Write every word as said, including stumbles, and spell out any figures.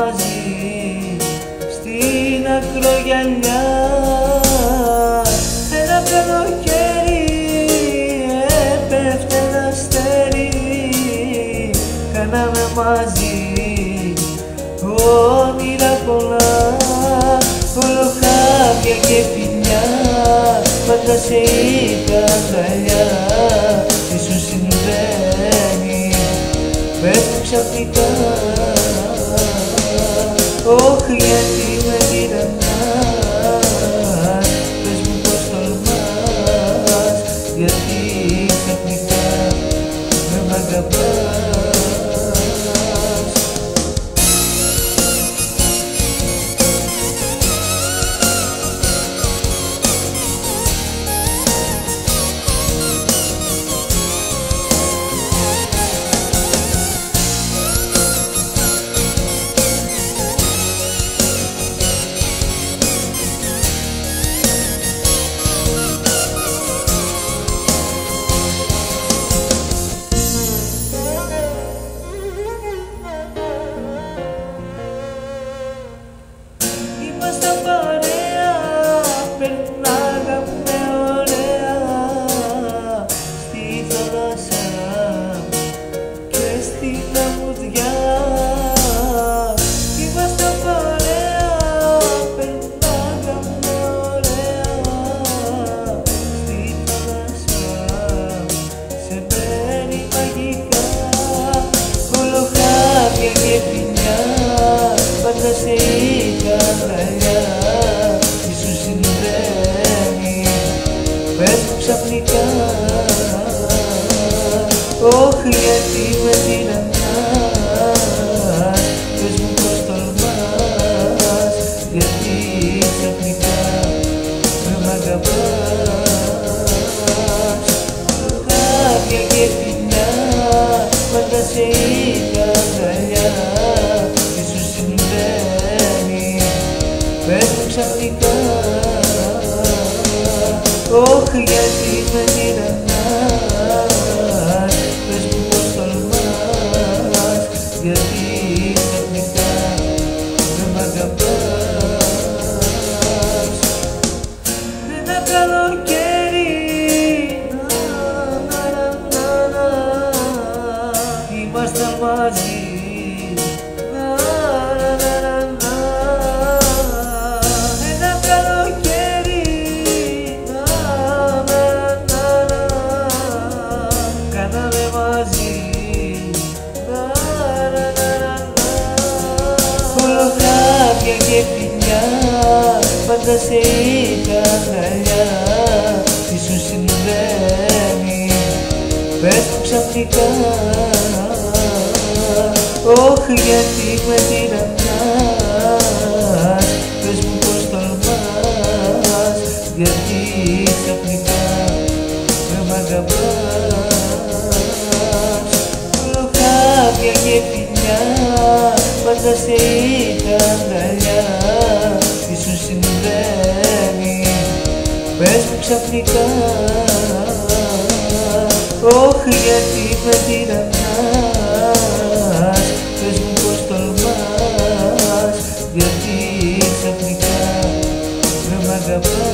μαζί στην ακρογιαλιά. Ένα καλοκαίρι έπεφτε ένα αστέρι, κάναμε μαζί όνειρα πολλά, όλο χάδια και φιλιά, πάντα σε είχα αγκαλιά. Τι σου συμβαίνει, πέφτω ξαφνικά, όχ γιατί με τυραννάς, πες μου πως τολμάς, γιατί ξαφνικά με μ' αγαπάς. Ήμασταν παρέα, περνάγαμε ωραία στη θάλασσα και στη λαμουδιά. Ήμασταν παρέα, περνάγαμε ωραία στη θάλασσα, σε μέρη μαγικά, όλο χάδια και φιλιά, πάντα σε είχα αγκαλιά. Τι σου συμβαίνει, πες μου ξαφνικά, όχ γιατί με τυραννάς, πες μου πως τολμάς, γιατί ξαφνικά με μ' αγαπάς. Χάδια και φιλιά, πάντα σε είχα αγκαλιά. Τι σου συμβαίνει, πες μου ξαφνικά, όχ γιατί με τυραννάς, πες μου πως τολμάς, γιατί ξαφνικά με μ' αγαπάς. Ένα καλοκαίρι, να, να, να, να, ήμασταν μαζί. Όλο χάδια και φιλιά, πάντα σε είχα αγκαλιά. Τι σου συμβαίνει, πες μου ξαφνικά, όχ γιατί με τυραννάς, πες μου πως τολμάς, γιατί ξαφνικά με μ' αγαπάς. Όλο χάδια και φιλιά, πάντα σε είχα αγκαλιά. Τι σου συμβαίνει, πες μου ξαφνικά, όχ γιατί με τυραννάς, πες μου πως τολμάς, γιατί ξαφνικά με μ' αγαπάς.